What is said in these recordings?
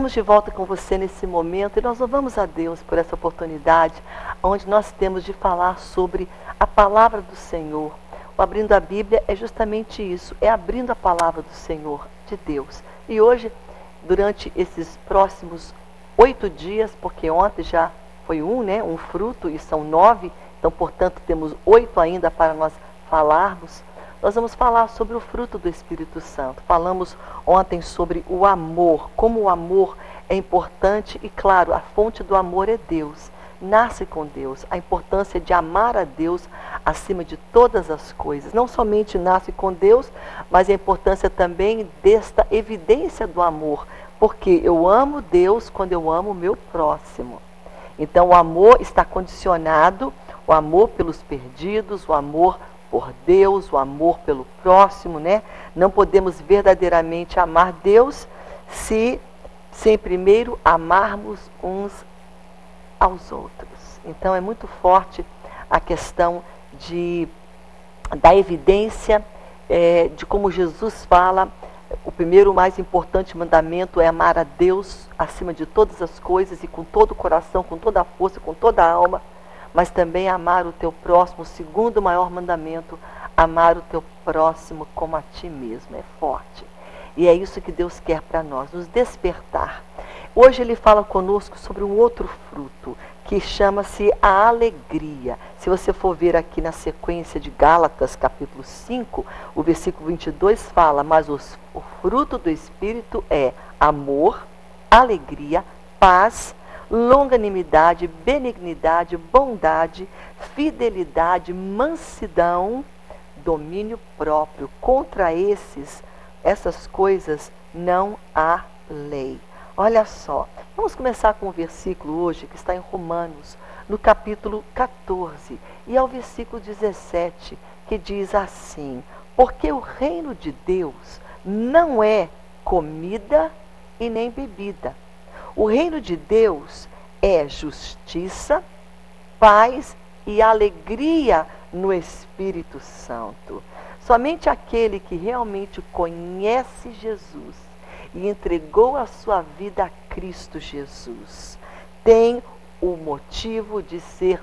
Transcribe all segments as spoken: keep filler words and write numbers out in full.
Estamos de volta com você nesse momento e nós louvamos a Deus por essa oportunidade, onde nós temos de falar sobre a palavra do Senhor. O Abrindo a Bíblia é justamente isso, é abrindo a palavra do Senhor, de Deus. E hoje, durante esses próximos oito dias, porque ontem já foi um, né, um fruto, e são nove, então, portanto, temos oito ainda para nós falarmos. Nós vamos falar sobre o fruto do Espírito Santo. Falamos ontem sobre o amor, como o amor é importante e, claro, a fonte do amor é Deus. Nasce com Deus, a importância de amar a Deus acima de todas as coisas. Não somente nasce com Deus, mas a importância também desta evidência do amor. Porque eu amo Deus quando eu amo o meu próximo. Então o amor está condicionado, o amor pelos perdidos, o amor por Deus, o amor pelo próximo, né? Não podemos verdadeiramente amar Deus se, sem primeiro amarmos uns aos outros. Então é muito forte a questão de, da evidência é, de como Jesus fala. O primeiro, mais importante mandamento é amar a Deus acima de todas as coisas e com todo o coração, com toda a força, com toda a alma. Mas também amar o teu próximo, o segundo maior mandamento, amar o teu próximo como a ti mesmo. É forte. E é isso que Deus quer para nós, nos despertar. Hoje ele fala conosco sobre um outro fruto, que chama-se a alegria. Se você for ver aqui na sequência de Gálatas, capítulo cinco, o versículo vinte e dois fala, mas os, o fruto do Espírito é amor, alegria, paz, longanimidade, benignidade, bondade, fidelidade, mansidão, domínio próprio. Contra esses, essas coisas não há lei. Olha só, vamos começar com um versículo hoje que está em Romanos, no capítulo quatorze, e ao versículo dezessete, que diz assim, porque o reino de Deus não é comida e nem bebida. O reino de Deus é justiça, paz e alegria no Espírito Santo. Somente aquele que realmente conhece Jesus e entregou a sua vida a Cristo Jesus tem o motivo de ser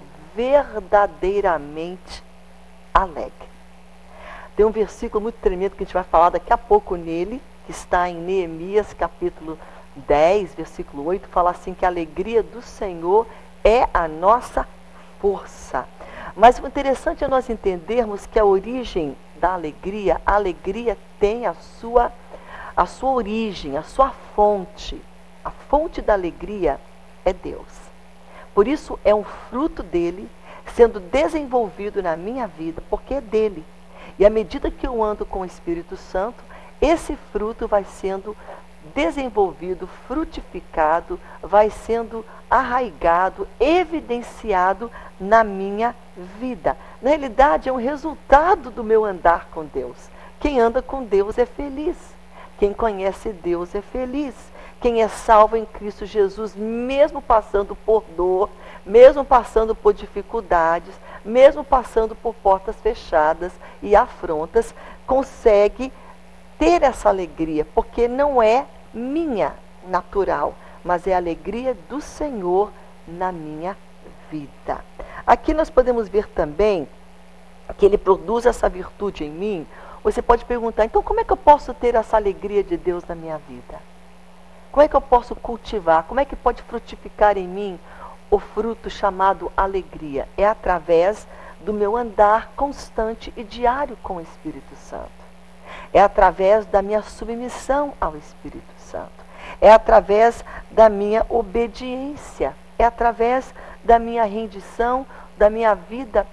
verdadeiramente alegre. Tem um versículo muito tremendo que a gente vai falar daqui a pouco nele, que está em Neemias capítulo dez, versículo oito, fala assim que a alegria do Senhor é a nossa força. Mas o interessante é nós entendermos que a origem da alegria, a alegria tem a sua, a sua origem, a sua fonte. A fonte da alegria é Deus. Por isso é um fruto dele sendo desenvolvido na minha vida, porque é dele. E à medida que eu ando com o Espírito Santo, esse fruto vai sendo desenvolvido, frutificado, vai sendo arraigado, evidenciado na minha vida. Na realidade, é um resultado do meu andar com Deus. Quem anda com Deus é feliz. Quem conhece Deus é feliz. Quem é salvo em Cristo Jesus, mesmo passando por dor, mesmo passando por dificuldades, mesmo passando por portas fechadas e afrontas, consegue ter essa alegria, porque não é minha natural, mas é a alegria do Senhor na minha vida. Aqui nós podemos ver também que ele produz essa virtude em mim. Você pode perguntar, então como é que eu posso ter essa alegria de Deus na minha vida? Como é que eu posso cultivar? Como é que pode frutificar em mim o fruto chamado alegria? É através do meu andar constante e diário com o Espírito Santo. É através da minha submissão ao Espírito Santo. É através da minha obediência. É através da minha rendição, da minha vida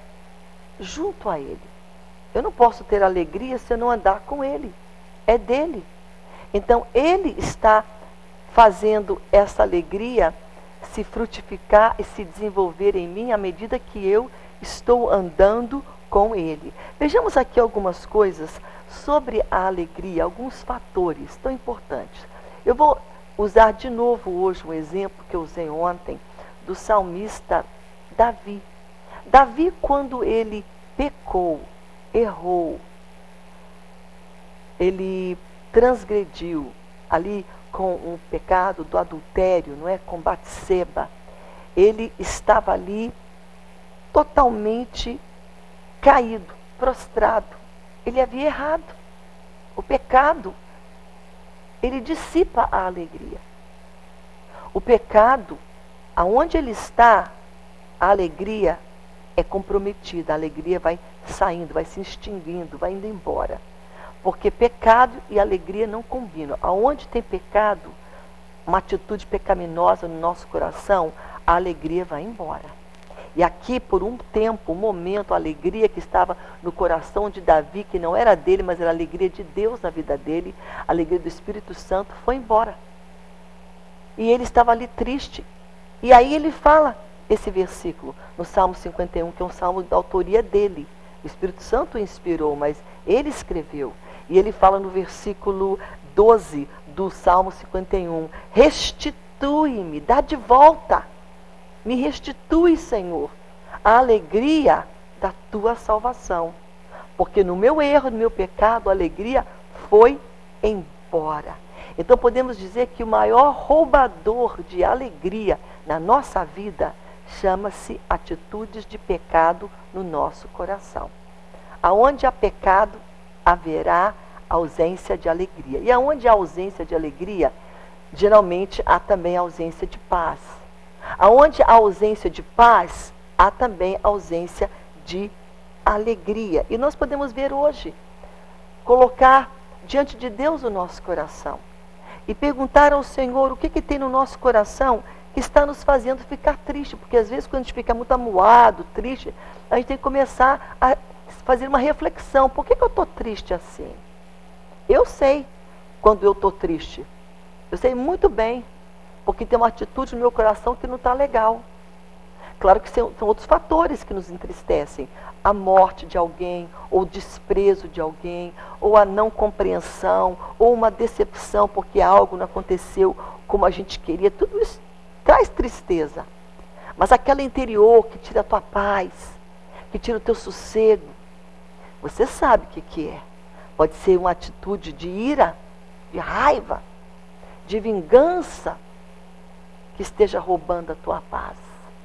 junto a Ele. Eu não posso ter alegria se eu não andar com Ele. É dele. Então, Ele está fazendo essa alegria se frutificar e se desenvolver em mim à medida que eu estou andando com Ele. Vejamos aqui algumas coisas sobre a alegria, alguns fatores tão importantes. Eu vou usar de novo hoje um exemplo que eu usei ontem do salmista Davi. Davi, quando ele pecou, errou, ele transgrediu, ali com o pecado do adultério, não é? Com Batseba, ele estava ali totalmente caído, prostrado. Ele havia errado. O pecado, ele dissipa a alegria. O pecado, aonde ele está, a alegria é comprometida. A alegria vai saindo, vai se extinguindo, vai indo embora. Porque pecado e alegria não combinam. Aonde tem pecado, uma atitude pecaminosa no nosso coração, a alegria vai embora. E aqui, por um tempo, um momento, a alegria que estava no coração de Davi, que não era dele, mas era a alegria de Deus na vida dele, a alegria do Espírito Santo, foi embora. E ele estava ali triste. E aí ele fala esse versículo, no Salmo cinquenta e um, que é um salmo da autoria dele. O Espírito Santo o inspirou, mas ele escreveu. E ele fala no versículo doze do Salmo cinquenta e um, restitui-me, dá de volta. Me restitui, Senhor, a alegria da tua salvação. Porque no meu erro, no meu pecado, a alegria foi embora. Então podemos dizer que o maior roubador de alegria na nossa vida chama-se atitudes de pecado no nosso coração. Aonde há pecado, haverá ausência de alegria. E aonde há ausência de alegria, geralmente há também ausência de paz. Aonde há ausência de paz, há também ausência de alegria. E nós podemos ver hoje, colocar diante de Deus o nosso coração e perguntar ao Senhor o que, que tem no nosso coração que está nos fazendo ficar triste. Porque às vezes quando a gente fica muito amuado, triste, a gente tem que começar a fazer uma reflexão. Por que, que eu estou triste assim? Eu sei quando eu estou triste. Eu sei muito bem. Porque tem uma atitude no meu coração que não está legal. Claro que são, são outros fatores que nos entristecem. A morte de alguém, ou o desprezo de alguém, ou a não compreensão, ou uma decepção porque algo não aconteceu como a gente queria. Tudo isso traz tristeza. Mas aquela interior que tira a tua paz, que tira o teu sossego, você sabe o que, que é. Pode ser uma atitude de ira, de raiva, de vingança, que esteja roubando a tua paz,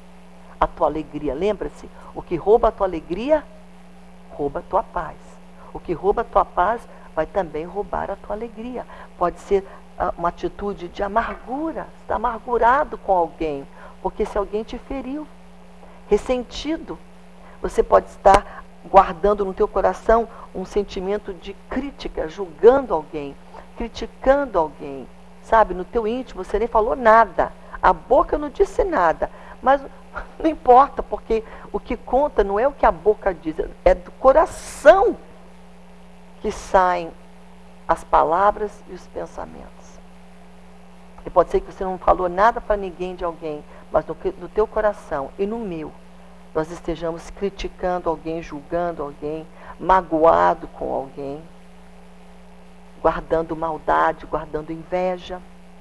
a tua alegria. Lembra-se, o que rouba a tua alegria, rouba a tua paz. O que rouba a tua paz, vai também roubar a tua alegria. Pode ser uh, uma atitude de amargura, está amargurado com alguém, porque se alguém te feriu, ressentido, você pode estar guardando no teu coração um sentimento de crítica, julgando alguém, criticando alguém. Sabe, no teu íntimo você nem falou nada. A boca não disse nada, mas não importa, porque o que conta não é o que a boca diz, é do coração que saem as palavras e os pensamentos. E pode ser que você não falou nada para ninguém de alguém, mas no, no teu coração e no meu, nós estejamos criticando alguém, julgando alguém, magoado com alguém, guardando maldade, guardando inveja,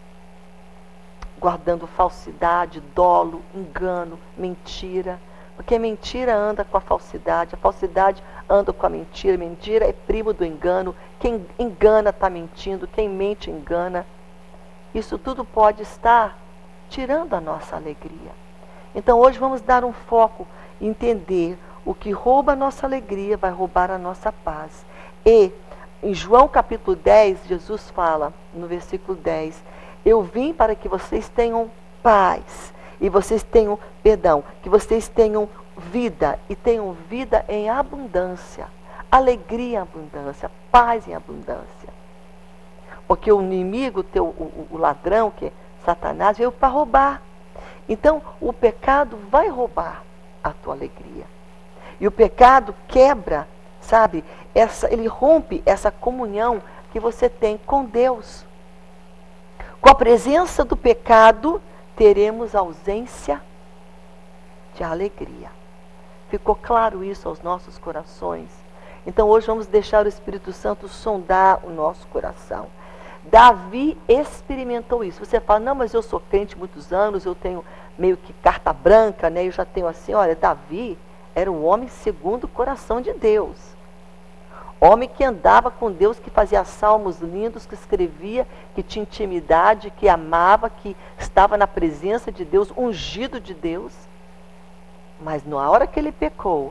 guardando falsidade, dolo, engano, mentira. Porque mentira anda com a falsidade, a falsidade anda com a mentira, mentira é primo do engano, quem engana está mentindo, quem mente engana. Isso tudo pode estar tirando a nossa alegria. Então hoje vamos dar um foco, entender o que rouba a nossa alegria vai roubar a nossa paz. E em João capítulo dez, Jesus fala, no versículo dez, eu vim para que vocês tenham paz, e vocês tenham, perdão, que vocês tenham vida, e tenham vida em abundância, alegria em abundância, paz em abundância. Porque o inimigo, teu, o, o ladrão, que é Satanás, veio para roubar. Então, o pecado vai roubar a tua alegria. E o pecado quebra, sabe, essa, ele rompe essa comunhão que você tem com Deus. Com a presença do pecado, teremos ausência de alegria. Ficou claro isso aos nossos corações? Então hoje vamos deixar o Espírito Santo sondar o nosso coração. Davi experimentou isso. Você fala, não, mas eu sou crente há muitos anos, eu tenho meio que carta branca, né? Eu já tenho assim, olha, Davi era um homem segundo o coração de Deus. Homem que andava com Deus, que fazia salmos lindos, que escrevia, que tinha intimidade, que amava, que estava na presença de Deus, ungido de Deus. Mas na hora que ele pecou,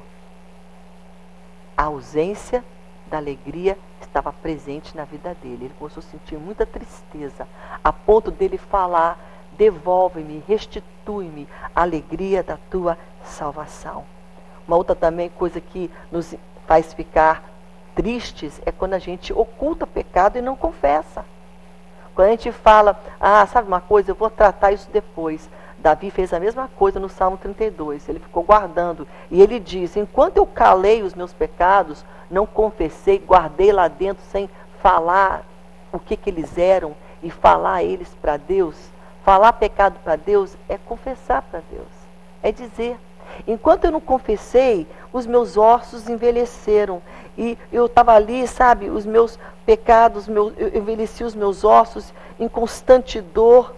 a ausência da alegria estava presente na vida dele. Ele começou a sentir muita tristeza, a ponto dele falar: devolve-me, restitui-me a alegria da tua salvação. Uma outra também coisa que nos faz ficar tristes é quando a gente oculta pecado e não confessa. Quando a gente fala: ah, sabe uma coisa, eu vou tratar isso depois. Davi fez a mesma coisa no Salmo trinta e dois, ele ficou guardando. E ele diz: enquanto eu calei os meus pecados, não confessei, guardei lá dentro sem falar o que, que eles eram e falar eles para Deus. Falar pecado para Deus é confessar para Deus, é dizer. Enquanto eu não confessei, os meus ossos envelheceram. E eu estava ali, sabe, os meus pecados, meu, eu envelheci os meus ossos em constante dor.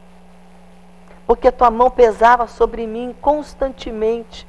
Porque a tua mão pesava sobre mim constantemente.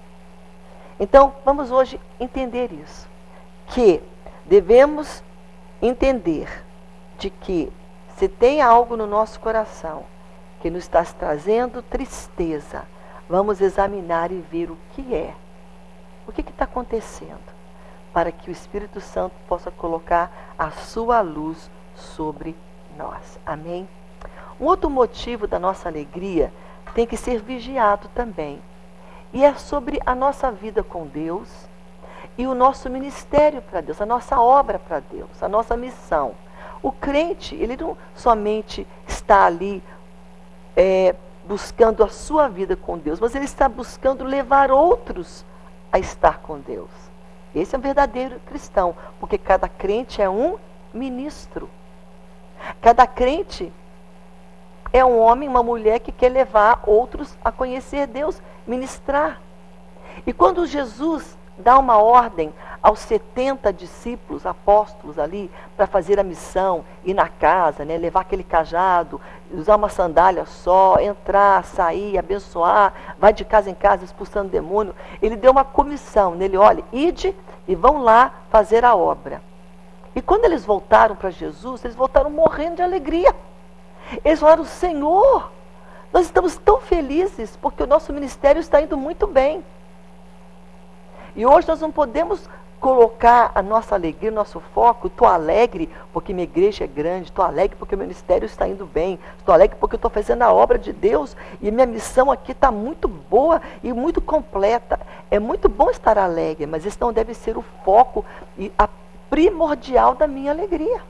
Então, vamos hoje entender isso. Que devemos entender de que se tem algo no nosso coração que nos está trazendo tristeza, vamos examinar e ver o que é. O que está acontecendo? Para que o Espírito Santo possa colocar a sua luz sobre nós. Amém? Um outro motivo da nossa alegria tem que ser vigiado também. E é sobre a nossa vida com Deus e o nosso ministério para Deus, a nossa obra para Deus, a nossa missão. O crente, ele não somente está ali é, buscando a sua vida com Deus, mas ele está buscando levar outros a estar com Deus. Esse é um verdadeiro cristão, porque cada crente é um ministro. Cada crente é um homem, uma mulher que quer levar outros a conhecer Deus, ministrar. E quando Jesus dá uma ordem aos setenta discípulos, apóstolos ali, para fazer a missão, ir na casa, né, levar aquele cajado, usar uma sandália só, entrar, sair, abençoar, vai de casa em casa expulsando demônio, ele deu uma comissão nele: olha, ide e vão lá fazer a obra. E quando eles voltaram para Jesus, eles voltaram morrendo de alegria. Eles falaram: Senhor, nós estamos tão felizes porque o nosso ministério está indo muito bem. E hoje nós não podemos colocar a nossa alegria, o nosso foco. Estou alegre porque minha igreja é grande, estou alegre porque o ministério está indo bem, estou alegre porque eu estou fazendo a obra de Deus e minha missão aqui está muito boa e muito completa. É muito bom estar alegre, mas esse não deve ser o foco e a primordial da minha alegria.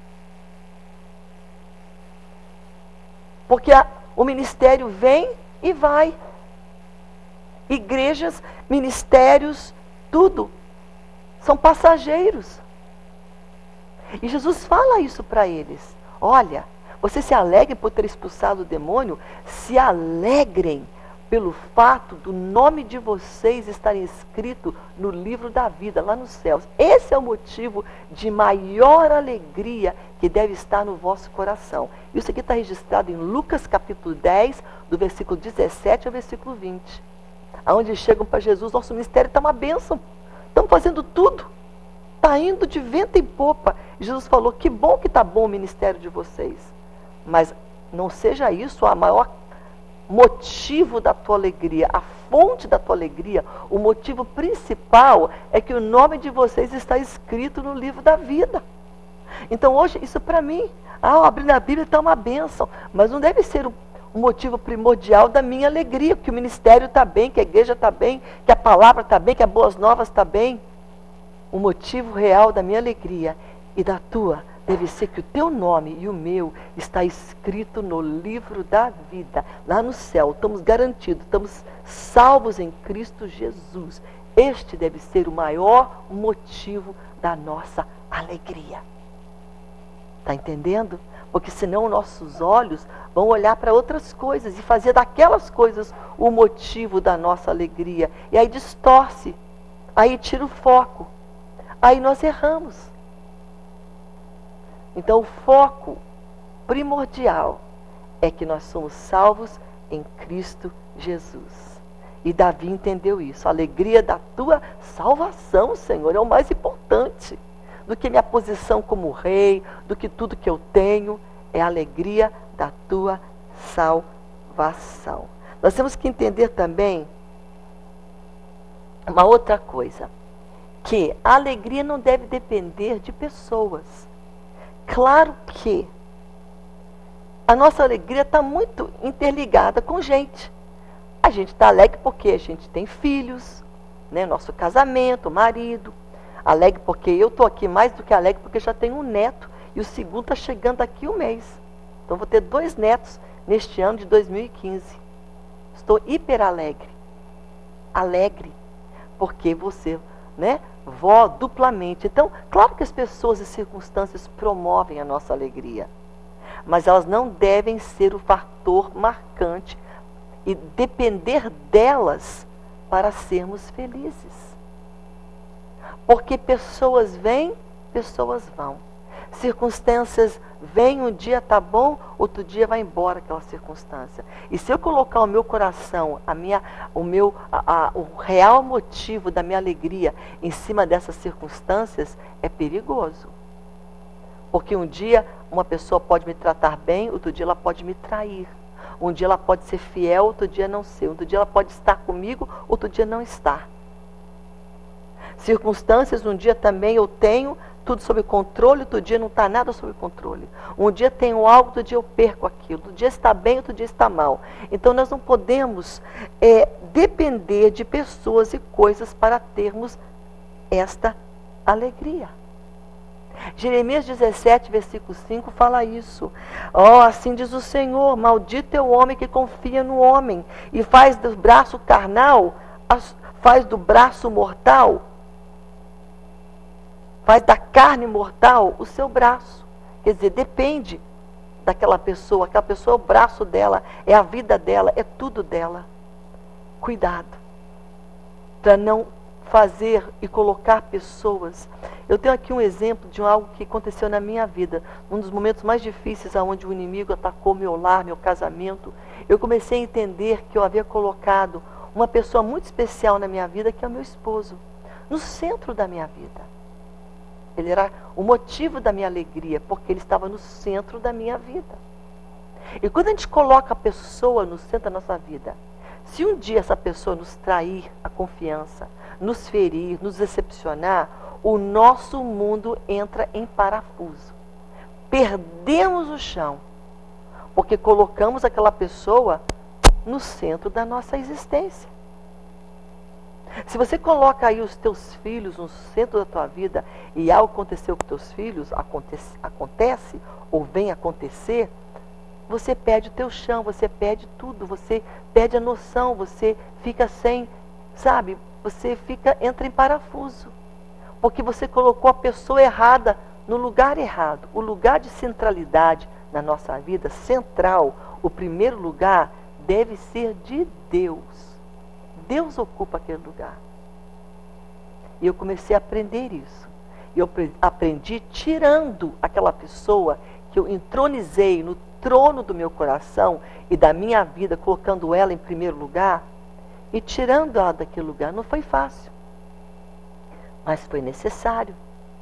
Porque a, o ministério vem e vai. Igrejas, ministérios, tudo são passageiros. E Jesus fala isso para eles: olha, vocês se alegrem por ter expulsado o demônio, se alegrem pelo fato do nome de vocês estar escrito no livro da vida, lá nos céus. Esse é o motivo de maior alegria que deve estar no vosso coração. Isso aqui está registrado em Lucas capítulo dez, do versículo dezessete ao versículo vinte. Onde chegam para Jesus: nosso ministério está uma bênção, estamos fazendo tudo, está indo de vento em popa. E Jesus falou: que bom que está bom o ministério de vocês, mas não seja isso a maior motivo da tua alegria, a fonte da tua alegria. O motivo principal é que o nome de vocês está escrito no livro da vida. Então hoje, isso para mim, ah, abrindo a Bíblia está uma bênção, mas não deve ser o o motivo primordial da minha alegria, que o ministério está bem, que a igreja está bem, que a palavra está bem, que a boas novas está bem. O motivo real da minha alegria e da tua deve ser que o teu nome e o meu está escrito no livro da vida, lá no céu. Estamos garantidos, estamos salvos em Cristo Jesus. Este deve ser o maior motivo da nossa alegria. Está entendendo? Porque senão nossos olhos vão olhar para outras coisas e fazer daquelas coisas o motivo da nossa alegria. E aí distorce, aí tira o foco, aí nós erramos. Então o foco primordial é que nós somos salvos em Cristo Jesus. E Davi entendeu isso. A alegria da tua salvação, Senhor, é o mais importante. Do que minha posição como rei, do que tudo que eu tenho, é a alegria da tua salvação. Nós temos que entender também uma outra coisa, que a alegria não deve depender de pessoas. Claro que a nossa alegria está muito interligada com gente. A gente está alegre porque a gente tem filhos, né? Nosso casamento, marido. Alegre porque eu estou aqui mais do que alegre porque já tenho um neto e o segundo está chegando aqui um mês. Então vou ter dois netos neste ano de dois mil e quinze. Estou hiper alegre. Alegre porque você, né, vó duplamente. Então, claro que as pessoas e circunstâncias promovem a nossa alegria, mas elas não devem ser o fator marcante e depender delas para sermos felizes. Porque pessoas vêm, pessoas vão. Circunstâncias vêm, um dia está bom, outro dia vai embora aquela circunstância. E se eu colocar o meu coração, a minha, o, meu, a, a, o real motivo da minha alegria em cima dessas circunstâncias, é perigoso. Porque um dia uma pessoa pode me tratar bem, outro dia ela pode me trair. Um dia ela pode ser fiel, outro dia não ser. Outro dia ela pode estar comigo, outro dia não estar. Circunstâncias, um dia também eu tenho tudo sob controle, outro dia não está nada sob controle. Um dia tenho algo, outro dia eu perco aquilo. Outro dia está bem, outro dia está mal. Então nós não podemos é, depender de pessoas e coisas para termos esta alegria. Jeremias dezessete, versículo cinco, fala isso. Ó, oh, assim diz o Senhor, maldito é o homem que confia no homem e faz do braço carnal, faz do braço mortal, faz da carne mortal o seu braço. Quer dizer, depende daquela pessoa, aquela pessoa é o braço dela, é a vida dela, é tudo dela. Cuidado, para não fazer e colocar pessoas. Eu tenho aqui um exemplo de algo que aconteceu na minha vida, um dos momentos mais difíceis onde o inimigo atacou meu lar, meu casamento. Eu comecei a entender que eu havia colocado uma pessoa muito especial na minha vida, que é o meu esposo, no centro da minha vida. Ele era o motivo da minha alegria, porque ele estava no centro da minha vida. E quando a gente coloca a pessoa no centro da nossa vida, se um dia essa pessoa nos trair a confiança, nos ferir, nos decepcionar, o nosso mundo entra em parafuso. Perdemos o chão, porque colocamos aquela pessoa no centro da nossa existência. Se você coloca aí os teus filhos no centro da tua vida e algo aconteceu com teus filhos, acontece, acontece ou vem acontecer, você perde o teu chão, você perde tudo, você perde a noção, você fica sem, sabe, você fica, entra em parafuso. Porque você colocou a pessoa errada no lugar errado. O lugar de centralidade na nossa vida, central, o primeiro lugar, deve ser de Deus. Deus ocupa aquele lugar. E eu comecei a aprender isso. E eu aprendi tirando aquela pessoa que eu entronizei no trono do meu coração e da minha vida, colocando ela em primeiro lugar, e tirando ela daquele lugar. Não foi fácil, mas foi necessário.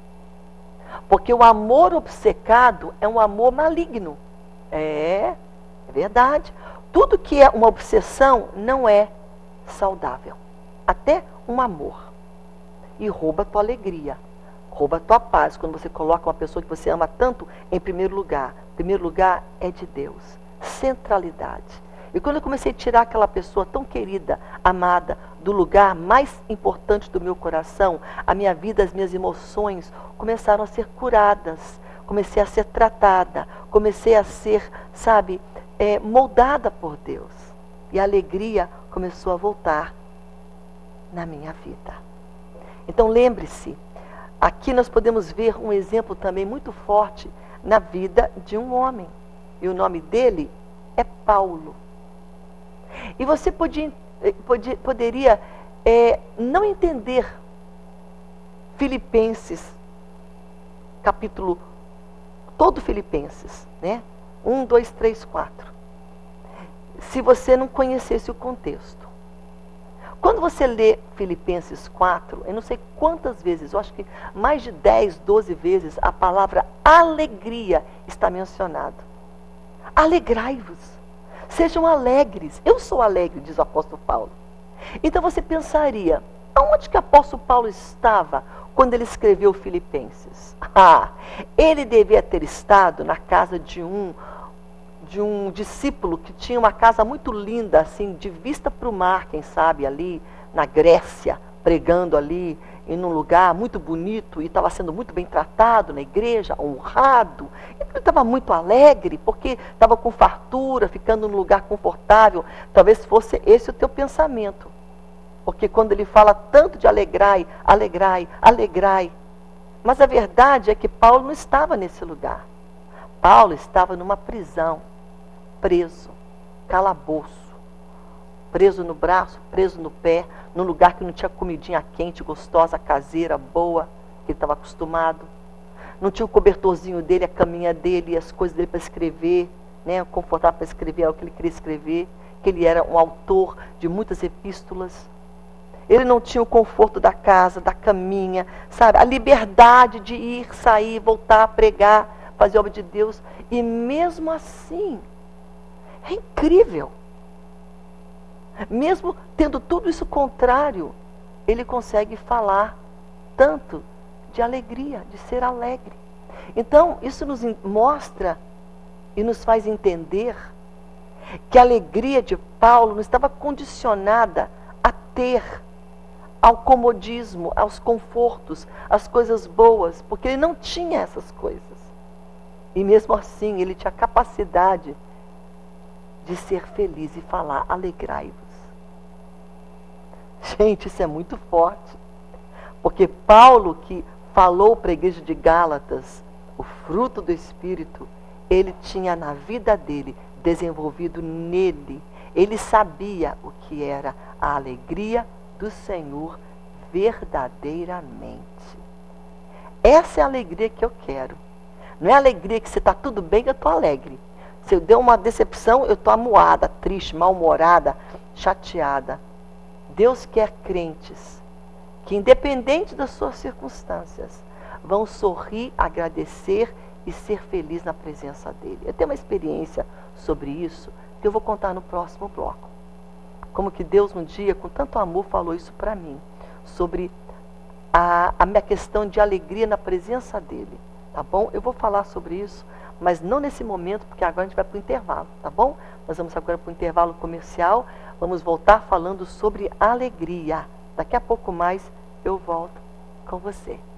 Porque o amor obcecado é um amor maligno. É, é verdade. Tudo que é uma obsessão não é saudável. Até um amor. E rouba a tua alegria, rouba a tua paz. Quando você coloca uma pessoa que você ama tanto em primeiro lugar. Primeiro lugar é de Deus. Centralidade. E quando eu comecei a tirar aquela pessoa tão querida, amada, do lugar mais importante do meu coração, a minha vida, as minhas emoções começaram a ser curadas. Comecei a ser tratada. Comecei a ser, sabe, é, moldada por Deus. E a alegria começou a voltar na minha vida. Então lembre-se, aqui nós podemos ver um exemplo também muito forte na vida de um homem. E o nome dele é Paulo. E você podia, podia, poderia é, não entender Filipenses, capítulo, todo Filipenses, né? um, dois, três, quatro. Se você não conhecesse o contexto. você lê Filipenses quatro, eu não sei quantas vezes, eu acho que mais de dez, doze vezes, a palavra alegria está mencionada. Alegrai-vos, sejam alegres. Eu sou alegre, diz o apóstolo Paulo. Então você pensaria, aonde que o apóstolo Paulo estava quando ele escreveu Filipenses? Ah, ele devia ter estado na casa de um, de um discípulo que tinha uma casa muito linda, assim, de vista para o mar, quem sabe, ali na Grécia, pregando ali em um lugar muito bonito e estava sendo muito bem tratado na igreja, honrado. Ele estava muito alegre porque estava com fartura, ficando num lugar confortável. Talvez fosse esse o teu pensamento. Porque quando ele fala tanto de alegrai, alegrai, alegrai. Mas a verdade é que Paulo não estava nesse lugar. Paulo estava numa prisão, preso, calabouço. Preso no braço, preso no pé, num lugar que não tinha comidinha quente, gostosa, caseira, boa, que ele estava acostumado. Não tinha o cobertorzinho dele, a caminha dele, as coisas dele para escrever, né, confortável para escrever o que ele queria escrever, que ele era um autor de muitas epístolas. Ele não tinha o conforto da casa, da caminha, sabe? A liberdade de ir, sair, voltar, pregar, fazer a obra de Deus. E mesmo assim, é incrível. Mesmo tendo tudo isso contrário, ele consegue falar tanto de alegria, de ser alegre. Então, isso nos mostra e nos faz entender que a alegria de Paulo não estava condicionada a ter, ao comodismo, aos confortos, às coisas boas, porque ele não tinha essas coisas. E mesmo assim, ele tinha a capacidade de ser feliz e falar, alegrai-vos. Gente, isso é muito forte. Porque Paulo, que falou para a igreja de Gálatas, o fruto do Espírito, ele tinha na vida dele, desenvolvido nele. Ele sabia o que era a alegria do Senhor verdadeiramente. Essa é a alegria que eu quero. Não é a alegria que você está tudo bem, eu estou alegre. Se eu der uma decepção, eu estou amuada, triste, mal-humorada, chateada. Deus quer crentes que, independente das suas circunstâncias, vão sorrir, agradecer e ser feliz na presença dele. Eu tenho uma experiência sobre isso que eu vou contar no próximo bloco. Como que Deus um dia, com tanto amor, falou isso para mim, sobre a, a minha questão de alegria na presença dele. Tá bom? Eu vou falar sobre isso, mas não nesse momento, porque agora a gente vai para o intervalo, tá bom? Nós vamos agora para o intervalo comercial, vamos voltar falando sobre alegria. Daqui a pouco mais eu volto com você.